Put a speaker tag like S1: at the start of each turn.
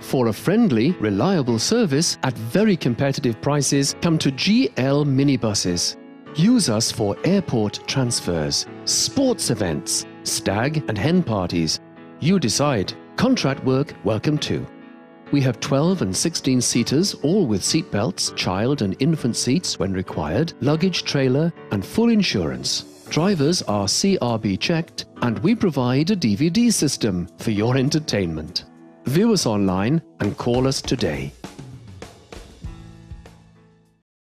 S1: For a friendly, reliable service at very competitive prices, come to GL Minibuses. Use us for airport transfers, sports events, stag and hen parties. You decide. Contract work, welcome too. We have 12 and 16 seaters, all with seat belts, child and infant seats when required, luggage trailer and full insurance. Drivers are CRB checked, and we provide a DVD system for your entertainment. View us online and call us today.